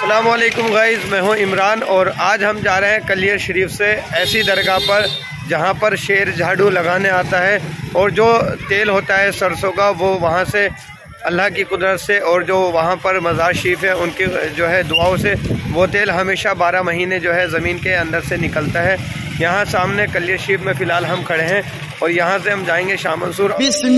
अस्सलाम वालेकुम गाइज़, मैं हूं इमरान और आज हम जा रहे हैं कलियर शरीफ से ऐसी दरगाह पर जहां पर शेर झाड़ू लगाने आता है और जो तेल होता है सरसों का वो वहां से अल्लाह की कुदरत से और जो वहां पर मज़ार शरीफ है उनकी जो है दुआओं से वो तेल हमेशा 12 महीने जो है ज़मीन के अंदर से निकलता है। यहाँ सामने कलियर शरीफ में फ़िलहाल हम खड़े हैं और यहाँ से हम जाएंगे शाह मंसूर।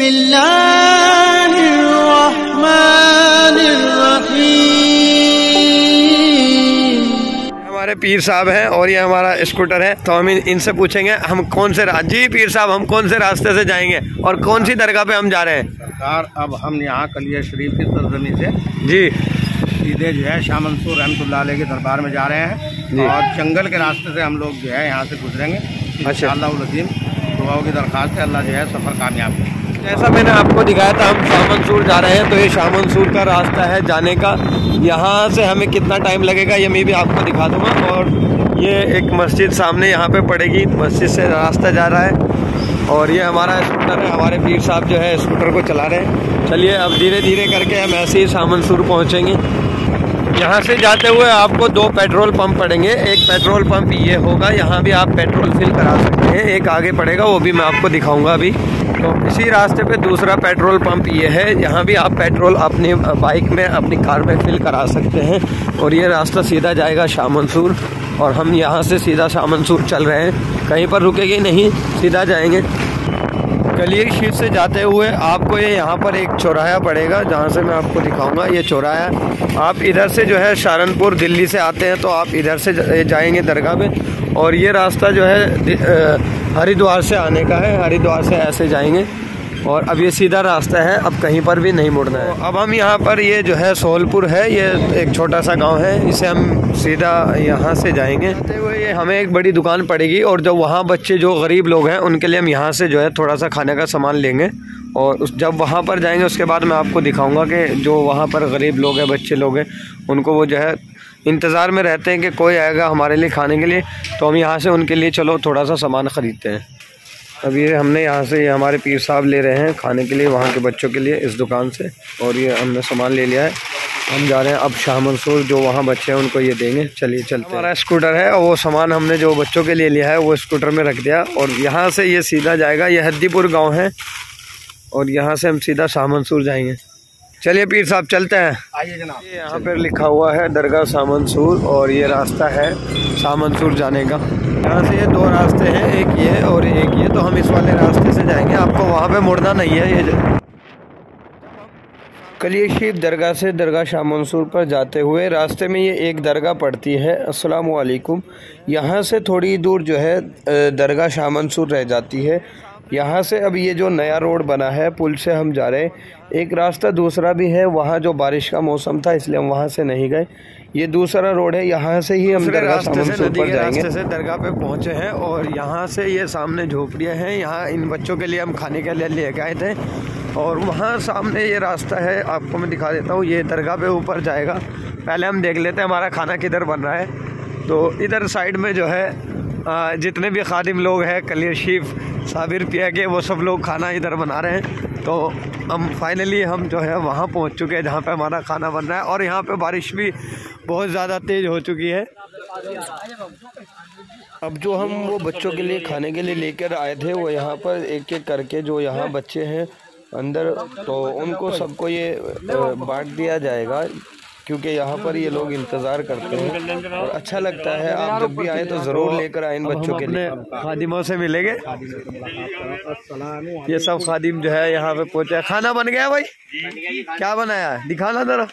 हमारे पीर साहब हैं और ये हमारा स्कूटर है, तो हम इनसे पूछेंगे हम कौन से जी पीर साहब हम कौन से रास्ते से जाएंगे और कौन सी दरगाह पे हम जा रहे हैं। सरकार अब हम यहाँ कलियर शरीफ की सरजमी से जी सीधे जो है शाह मंसूर रहमतुल्लाह अलैह के दरबार में जा रहे हैं और जंगल के रास्ते से हम लोग जो है यहाँ से गुजरेंगे। इंशाअल्लाह अज़ीम दुआओं की दरख्वास्त है, अल्लाह जो है सफ़र कामयाब है। जैसा मैंने आपको दिखाया था हम शाह मंसूर जा रहे हैं, तो ये शाह मंसूर का रास्ता है जाने का। यहाँ से हमें कितना टाइम लगेगा ये मैं भी आपको दिखा दूँगा। और ये एक मस्जिद सामने यहाँ पे पड़ेगी, मस्जिद से रास्ता जा रहा है और ये हमारा स्कूटर है, हमारे पीर साहब जो है स्कूटर को चला रहे हैं। चलिए अब धीरे धीरे करके हम ऐसे ही शाह मंसूर पहुँचेंगे। यहाँ से जाते हुए आपको 2 पेट्रोल पंप पड़ेंगे। एक पेट्रोल पंप ये होगा, यहाँ भी आप पेट्रोल फिल करा सकते हैं। एक आगे पड़ेगा, वो भी मैं आपको दिखाऊंगा अभी। तो इसी रास्ते पे दूसरा पेट्रोल पंप ये है, यहाँ भी आप पेट्रोल अपनी बाइक में अपनी कार में फिल करा सकते हैं। और ये रास्ता सीधा जाएगा शाह मंसूर और हम यहाँ से सीधा शाह मंसूर चल रहे हैं, कहीं पर रुकेंगे नहीं, सीधा जाएंगे। कलियर शरीफ से जाते हुए आपको ये यहाँ पर एक चौराहा पड़ेगा, जहाँ से मैं आपको दिखाऊंगा। ये चौराहा आप इधर से जो है सहारनपुर दिल्ली से आते हैं तो आप इधर से जाएंगे दरगाह में और ये रास्ता जो है हरिद्वार से आने का है, हरिद्वार से ऐसे जाएंगे और अब ये सीधा रास्ता है, अब कहीं पर भी नहीं मुड़ना है। अब हम यहाँ पर ये जो है सोहलपुर है, ये एक छोटा सा गांव है, इसे हम सीधा यहाँ से जाएंगे। ये हमें एक बड़ी दुकान पड़ेगी और जो वहाँ बच्चे जो गरीब लोग हैं उनके लिए हम यहाँ से जो है थोड़ा सा खाने का सामान लेंगे और जब वहाँ पर जाएंगे उसके बाद मैं आपको दिखाऊँगा कि जो वहाँ पर गरीब लोग हैं, बच्चे लोग हैं, उनको वो जो है इंतज़ार में रहते हैं कि कोई आएगा हमारे लिए खाने के लिए, तो हम यहाँ से उनके लिए चलो थोड़ा सा सामान ख़रीदते हैं। अब ये हमने यहाँ से ये हमारे पीर साहब ले रहे हैं खाने के लिए वहाँ के बच्चों के लिए इस दुकान से, और ये हमने सामान ले लिया है। हम जा रहे हैं अब शाह मंसूर, जो वहाँ बच्चे हैं उनको ये देंगे। चलिए चलते हैं। हमारा स्कूटर है और वो सामान हमने जो बच्चों के लिए लिया है वो स्कूटर में रख दिया और यहाँ से ये सीधा जाएगा, ये हद्दीपुर गाँव है और यहाँ से हम सीधा शाह मंसूर जाएंगे। चलिए पीर साहब चलते हैं, आइए जनाब। ये यहाँ पर लिखा हुआ है दरगाह शाह मंसूर और ये रास्ता है शाह मंसूर जाने का। यहाँ से ये 2 रास्ते हैं, एक ये और एक ये, तो हम इस वाले रास्ते से जाएंगे, आपको वहाँ पे मुड़ना नहीं है। ये कलियर शरीफ दरगाह से दरगाह शाह मंसूर पर जाते हुए रास्ते में ये एक दरगाह पड़ती है, अस्सलाम वालेकुम। यहाँ से थोड़ी दूर जो है दरगाह शाह मंसूर रह जाती है। यहाँ से अब ये जो नया रोड बना है पुल से हम जा रहे हैं। एक रास्ता दूसरा भी है, वहाँ जो बारिश का मौसम था इसलिए हम वहाँ से नहीं गए। ये दूसरा रोड है, यहाँ से ही हम दरगाह शाह मंसूर पर जाएंगे। रास्ते से दरगाह पे पहुँचे हैं और यहाँ से ये सामने झोपड़ियाँ हैं, यहाँ इन बच्चों के लिए हम खाने के लिए लेके आए थे और वहाँ सामने ये रास्ता है, आपको मैं दिखा देता हूँ। ये दरगाह पे ऊपर जाएगा, पहले हम देख लेते हैं हमारा खाना किधर बन रहा है। तो इधर साइड में जो है जितने भी खादिम लोग हैं कलियर शरीफ साबिर पिया के, वो सब लोग खाना इधर बना रहे हैं। तो हम फाइनली हम जो है वहाँ पहुँच चुके हैं जहाँ पे हमारा खाना बन रहा है और यहाँ पे बारिश भी बहुत ज़्यादा तेज़ हो चुकी है। अब जो हम वो बच्चों के लिए खाने के लिए लेकर आए थे वो यहाँ पर एक एक करके जो यहाँ बच्चे हैं अंदर, तो उनको सबको ये बांट दिया जाएगा क्योंकि यहाँ पर ये लोग इंतज़ार करते हैं और अच्छा लगता है। आप जब भी आए तो ज़रूर लेकर आए इन बच्चों के लिए। खादिमों से मिलेंगे, ये सब खादिम जो है यहाँ पे पहुँचे। खाना बन गया भाई, क्या बनाया है दिखाना जरा।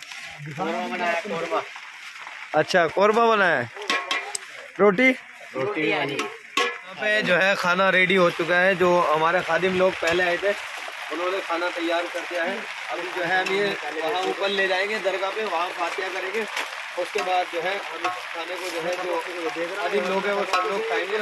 अच्छा कोरमा बनाया है, रोटी यहाँ पे जो है खाना रेडी हो चुका है। जो हमारे खादिम लोग पहले आए थे उन्होंने खाना तैयार कर दिया है। अभी जो है हम ये वहाँ ऊपर ले जाएंगे दरगाह पे, वहाँ फातिहा करेंगे, उसके बाद जो है हम इस खाने को जो है जो खादिम लोग हैं वो सब लोग खाएंगे।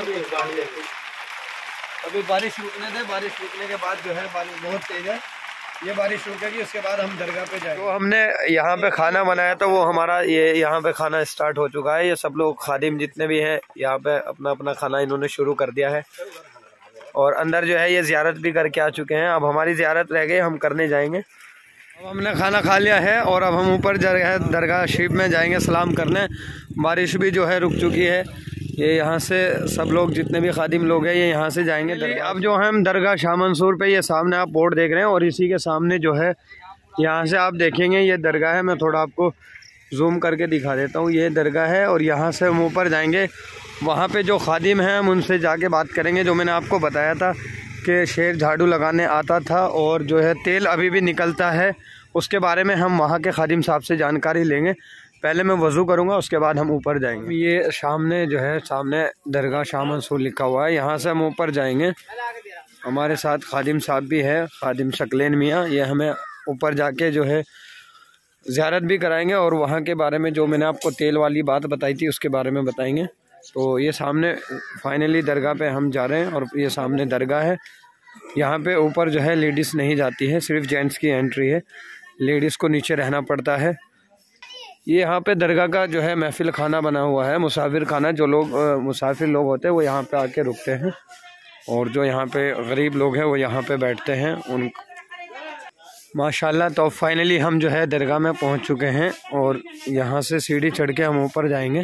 अभी बारिश रुकने दें, बारिश रुकने के बाद जो है बारिश बहुत तेज़ है, ये बारिश रुकेगी उसके बाद हम दरगाह पे जाएंगे। तो हमने यहाँ पे खाना बनाया तो वो हमारा ये यहाँ पे खाना स्टार्ट हो चुका है। ये सब लोग खादिम जितने भी हैं यहाँ पे अपना अपना खाना इन्होंने शुरू कर दिया है और अंदर जो है ये ज़ियारत भी करके आ चुके हैं। अब हमारी ज़ियारत रह गई, हम करने जाएंगे। हमने खाना खा लिया है और अब हम ऊपर दरगाह शरीफ में जाएंगे सलाम करने। बारिश भी जो है रुक चुकी है। ये यहाँ से सब लोग जितने भी खादिम लोग हैं ये यहाँ से जाएंगे। अब जो है हम दरगाह शाह मंसूर पे, ये सामने आप बोर्ड देख रहे हैं और इसी के सामने जो है यहाँ से आप देखेंगे ये दरगाह है। मैं थोड़ा आपको जूम करके दिखा देता हूँ। ये दरगाह है और यहाँ से हम ऊपर जाएंगे। वहाँ पे जो खादिम हैं हम उनसे जाके बात करेंगे। जो मैंने आपको बताया था कि शेर झाड़ू लगाने आता था और जो है तेल अभी भी निकलता है, उसके बारे में हम वहाँ के खादिम साहब से जानकारी लेंगे। पहले मैं वज़ू करूँगा, उसके बाद हम ऊपर जाएंगे। ये सामने जो है सामने दरगाह शाह मंसूर लिखा हुआ है, यहाँ से हम ऊपर जाएंगे। हमारे साथ खादिम साहब भी है, खादिम शकलेन मियाँ। ये हमें ऊपर जाके जो है ज़ियारत भी कराएंगे और वहाँ के बारे में जो मैंने आपको तेल वाली बात बताई थी उसके बारे में बताएंगे। तो ये सामने फाइनली दरगाह पे हम जा रहे हैं और ये सामने दरगाह है। यहाँ पे ऊपर जो है लेडीज़ नहीं जाती है, सिर्फ जेंट्स की एंट्री है। लेडीज़ को नीचे रहना पड़ता है। ये यहाँ पे दरगाह का जो है महफिल खाना बना हुआ है, मुसाफिर खाना। जो लोग मुसाफिर लोग होते हैं वो यहाँ पे आके रुकते हैं और जो यहाँ पे गरीब लोग हैं वो यहाँ पे बैठते हैं। उन माशाल्लाह। तो फाइनली हम जो है दरगाह में पहुँच चुके हैं और यहाँ से सीढ़ी चढ़ के हम ऊपर जाएंगे।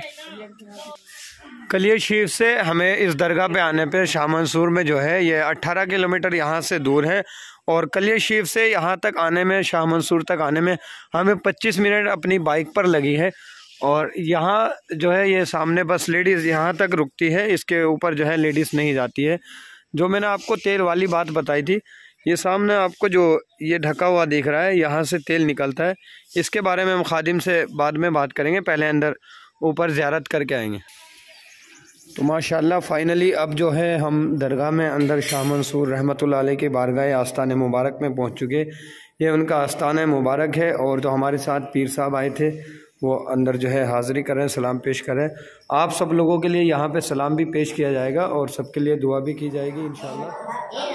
कलियर शरीफ से हमें इस दरगाह पे आने पे शाह मंसूर में जो है ये 18 किलोमीटर यहाँ से दूर है और कलियर शरीफ से यहाँ तक आने में, शाह मंसूर तक आने में हमें 25 मिनट अपनी बाइक पर लगी है। और यहाँ जो है ये सामने बस लेडीज़ यहाँ तक रुकती है, इसके ऊपर जो है लेडीज़ नहीं जाती है। जो मैंने आपको तेल वाली बात बताई थी, ये सामने आपको जो ये ढका हुआ दिख रहा है, यहाँ से तेल निकलता है। इसके बारे में हम खादिम से बाद में बात करेंगे, पहले अंदर ऊपर ज़ियारत करके आएंगे। तो माशाल्लाह फाइनली अब जो है हम दरगाह में अंदर शाह मंसूर रहमतुल्लाह अलैह के बारगाह आस्तान मुबारक में पहुंच चुके। ये उनका आस्तान मुबारक है और जो हमारे साथ पीर साहब आए थे वो अंदर जो है हाज़िरी करें, सलाम पेश करें। आप सब लोगों के लिए यहाँ पे सलाम भी पेश किया जाएगा और सबके लिए दुआ भी की जाएगी इंशाअल्लाह।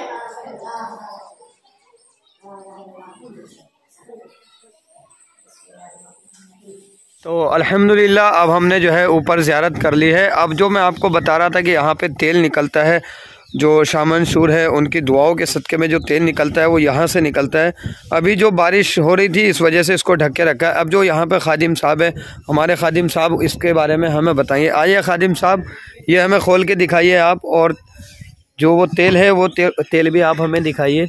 तो अल्हम्दुलिल्लाह अब हमने जो है ऊपर ज़ियारत कर ली है। अब जो मैं आपको बता रहा था कि यहाँ पे तेल निकलता है, जो शाह मंसूर है उनकी दुआओं के सदक़े में जो तेल निकलता है वो यहाँ से निकलता है। अभी जो बारिश हो रही थी इस वजह से इसको ढक के रखा है। अब जो यहाँ पे खादिम साहब है, हमारे खादिम साहब, इसके बारे में हमें बताइए। आइए खादिम साहब, ये हमें खोल के दिखाइए आप, और जो वो तेल है वो तेल भी आप हमें दिखाइए।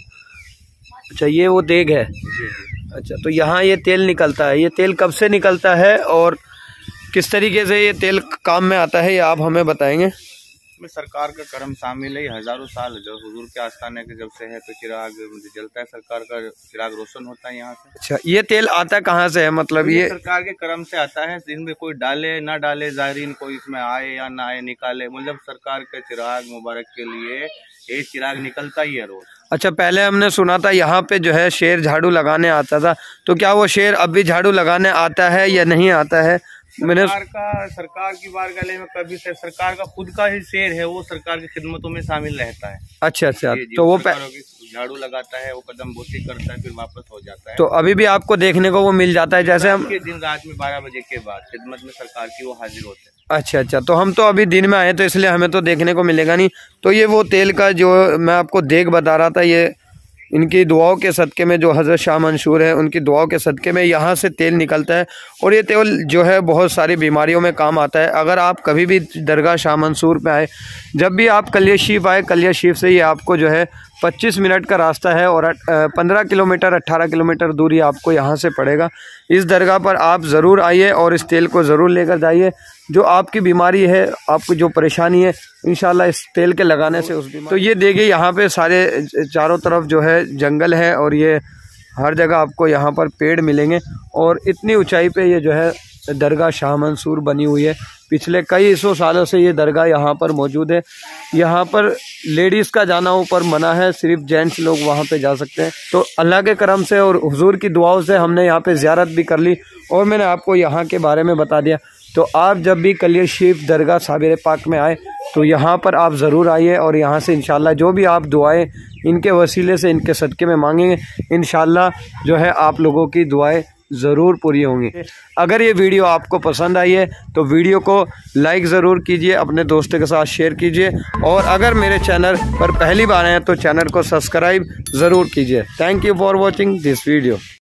अच्छा, ये वो देग है। अच्छा, तो यहाँ ये तेल निकलता है। ये तेल कब से निकलता है और किस तरीके से ये तेल काम में आता है, ये आप हमें बताएंगे। में सरकार का करम शामिल है। हजारों साल जो हुजूर के आस्थाने के जब से है तो चिराग जलता है, सरकार का चिराग रोशन होता है यहाँ से। अच्छा, ये तेल आता कहाँ से है? मतलब ये सरकार के करम से आता है। जिनमें कोई डाले ना डाले, ज़ायरीन कोई इसमें आए या ना आए, निकाले, मतलब सरकार के चिराग मुबारक के लिए ये चिराग निकलता ही है रोज। अच्छा, पहले हमने सुना था यहाँ पे जो है शेर झाड़ू लगाने आता था, तो क्या वो शेर अब भी झाड़ू लगाने आता है या नहीं आता है? मैंने सरकार की बारगाह में कभी से सरकार का खुद का ही शेर है, वो सरकार की खिदमतों में शामिल रहता है। अच्छा अच्छा, तो वो झाड़ू लगाता है, वो कदम बोसी करता है, फिर वापस हो जाता है। तो अभी भी आपको देखने को वो मिल जाता है? जैसे हम दिन रात में 12 बजे के बाद खिदमत में सरकार की वो हाजिर होते हैं। अच्छा अच्छा, तो हम तो अभी दिन में आए तो इसलिए हमें तो देखने को मिलेगा नहीं। तो ये वो तेल का जो मैं आपको देख बता रहा था, ये इनकी दुआओं के सदक़े में, जो हज़रत शाह मंसूर है उनकी दुआओं के सदक़े में यहाँ से तेल निकलता है। और ये तेल जो है बहुत सारी बीमारियों में काम आता है। अगर आप कभी भी दरगाह शाह मंसूर पे आए, जब भी आप कलियर शरीफ आए, कलियर शरीफ से ये आपको जो है 25 मिनट का रास्ता है और 15 किलोमीटर 18 किलोमीटर दूरी आपको यहाँ से पड़ेगा। इस दरगाह पर आप ज़रूर आइए और इस तेल को ज़रूर लेकर जाइए। जो आपकी बीमारी है, आपकी जो परेशानी है, इंशाल्लाह इस तेल के लगाने से उस बीमारी। तो ये देखिए यहाँ पे सारे चारों तरफ जो है जंगल है और ये हर जगह आपको यहाँ पर पेड़ मिलेंगे। और इतनी ऊंचाई पे ये जो है दरगाह शाह मंसूर बनी हुई है। पिछले कई 100 सालों से ये दरगाह यहाँ पर मौजूद है। यहाँ पर लेडीज़ का जाना ऊपर मना है, सिर्फ जेंट्स लोग वहाँ पे जा सकते हैं। तो अल्लाह के करम से और हुजूर की दुआओं से हमने यहाँ पे ज़ियारत भी कर ली और मैंने आपको यहाँ के बारे में बता दिया। तो आप जब भी कलियर शरीफ दरगाह साबिर पाक में आए तो यहाँ पर आप ज़रूर आइए और यहाँ से इंशाल्लाह जो भी आप दुआएं इनके वसीले से, इनके सदक़े में मांगेंगे, इंशाल्लाह जो है आप लोगों की दुआएं ज़रूर पूरी होंगी। अगर ये वीडियो आपको पसंद आई है तो वीडियो को लाइक ज़रूर कीजिए, अपने दोस्तों के साथ शेयर कीजिए और अगर मेरे चैनल पर पहली बार आए तो चैनल को सब्सक्राइब ज़रूर कीजिए। Thank you for watching this video.